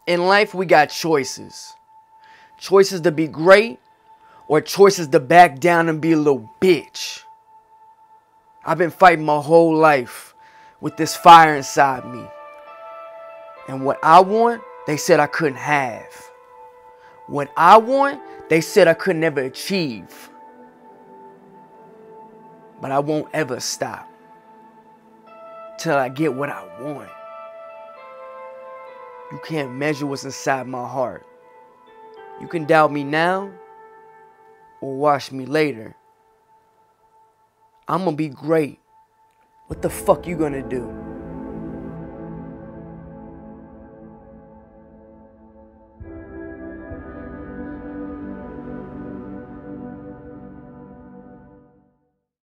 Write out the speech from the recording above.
In life, we got choices. Choices to be great or choices to back down and be a little bitch. I've been fighting my whole life with this fire inside me. And what I want, they said I couldn't have. What I want, they said I could never achieve. But I won't ever stop till I get what I want. You can't measure what's inside my heart. You can doubt me now or watch me later. I'm gonna be great. What the fuck you gonna do?